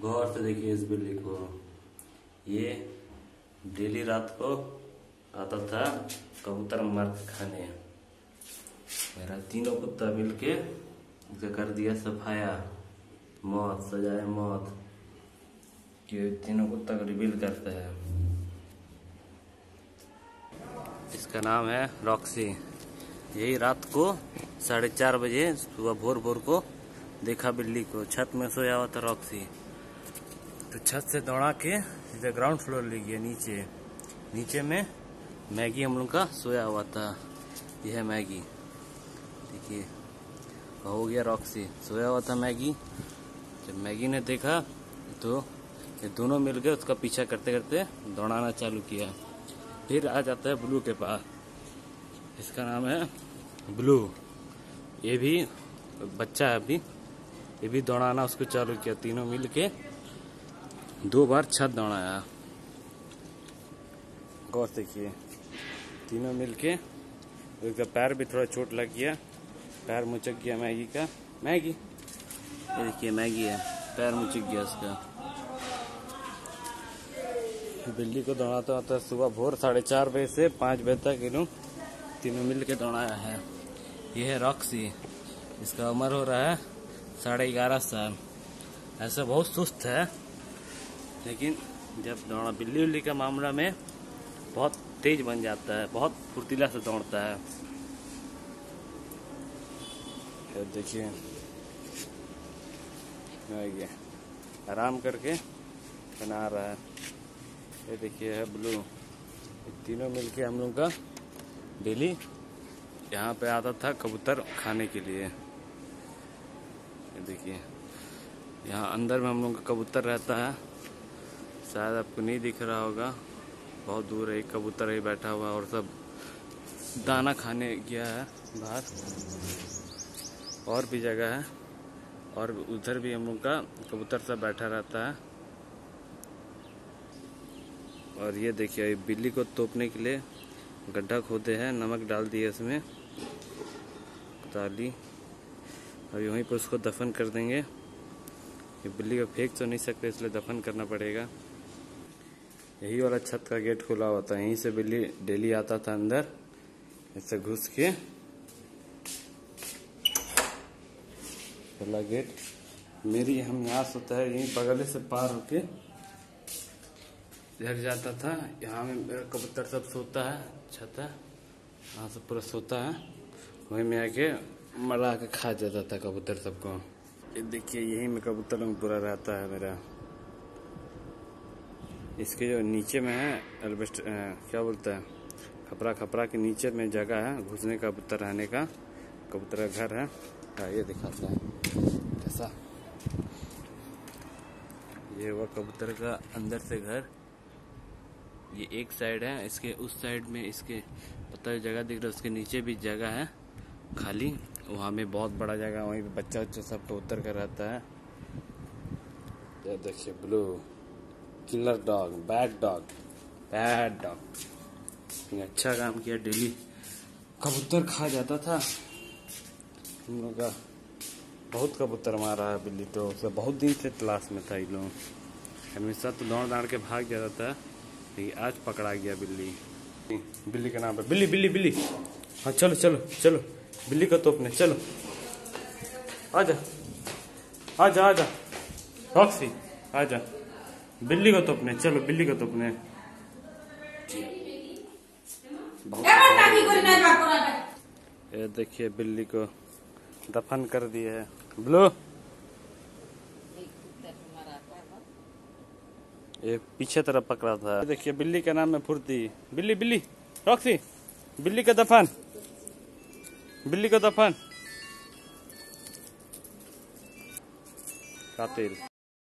गौर से देखिए इस बिल्ली को। ये डेली रात को आता था कबूतर मार के खाने। मेरा तीनों कुत्ता मिलके इसे कर दिया सफाया, मौत, सजाए मौत। कि तीनों कुत्ता को रिवील करता है। इसका नाम है रॉक्सी। यही रात को 4:30 बजे सुबह भोर भोर को देखा बिल्ली को। छत में सोया हुआ था रॉक्सी, तो छत से दौड़ा के सीधे ग्राउंड फ्लोर ले गया नीचे। नीचे में मैगी हम लोग का सोया हुआ था। यह है मैगी, देखिए हो गया रॉक्सी, सोया हुआ था मैगी। जब मैगी ने देखा तो ये दोनों मिलकर उसका पीछा करते करते दौड़ाना चालू किया। फिर आ जाता है ब्लू के पास। इसका नाम है ब्लू। ये भी बच्चा है अभी। ये भी दौड़ाना उसको चालू किया। तीनों मिलके 2 बार छत दौड़ाया। गौर देखिए, तीनों मिलके। उसका पैर भी थोड़ा चोट लग गया, पैर मुचक गया मैगी का। मैगी, ये देखिए मैगी है, पैर मुचक गया उसका। बिल्ली को दौड़ाता होता है सुबह भोर 4:30 बजे से 5 बजे तक। इन तीनों मिल के दौड़ाया है। यह है रॉक्सी। इसका उम्र हो रहा है 11.5 साल। ऐसा बहुत सुस्त है, लेकिन जब दौड़ा बिल्ली उल्ली का मामला में बहुत तेज बन जाता है, बहुत फुर्तीला से दौड़ता है। देखिए आराम करके बना रहा है। ये देखिए है ब्लू। ये तीनों मिलके हम लोग का डेली यहाँ पे आता था कबूतर खाने के लिए। ये देखिए यहाँ अंदर में हम लोग का कबूतर रहता है। शायद आपको नहीं दिख रहा होगा, बहुत दूर है। एक कबूतर ही बैठा हुआ और सब दाना खाने गया है बाहर। और भी जगह है, और उधर भी हम लोग का कबूतर सब बैठा रहता है। और ये देखिए बिल्ली को तोपने के लिए गड्ढा खोदे हैं, नमक डाल दिए इसमें, ताली। और यहीं पर उसको दफन कर देंगे। ये बिल्ली को फेंक तो नहीं सकते, इसलिए दफन करना पड़ेगा। यही वाला छत का गेट खुला हुआ था, यहीं से बिल्ली डेली आता था अंदर। इससे घुस के खुला गेट। मेरी हम यहाँ सोता है, यहीं बगल से पार होके घर जाता था। यहाँ में मेरा कबूतर सब सोता है, छत है, यहाँ से पूरा सोता है। वहीं में आके मरा के खा जाता था कबूतर सबको। ये देखिए यहीं में कबूतर में पूरा रहता है मेरा। इसके जो नीचे में है एल्बेस्ट, क्या बोलता है, खपरा के नीचे में जगह है घुसने का, कबूतर रहने का। कबूतर का घर है। ये दिखाता है ऐसा। ये हुआ कबूतर का अंदर से घर। ये एक साइड है, इसके उस साइड में इसके पता है जगह दिख रहा है, उसके नीचे भी जगह है खाली। वहाँ में बहुत बड़ा जगह, वहीं पे बच्चा सब कबूतर का रहता है। ये देखिए blue, killer dog, bad dog. अच्छा काम किया, डेली कबूतर खा जाता था हम लोग का। बहुत कबूतर मारा है बिल्ली, तो उसका बहुत दिन से तलाश में था। इन लोग हमेशा तो दौड़ के भाग जाता था, लेकिन आज पकड़ा गया बिल्ली। बिल्ली का नाम है बिल्ली। हाँ चलो बिल्ली को तोपने चलो। आजा रॉक्सी, आजा बिल्ली को तोपने चलो। बिल्ली को तोपने ये देखिए बिल्ली को दफन कर दिया है। ब्लू, ये पीछे तरफ पकड़ा था। देखिए बिल्ली का नाम है फुर्ती। बिल्ली रॉक्सी, बिल्ली का दफन। कातिल।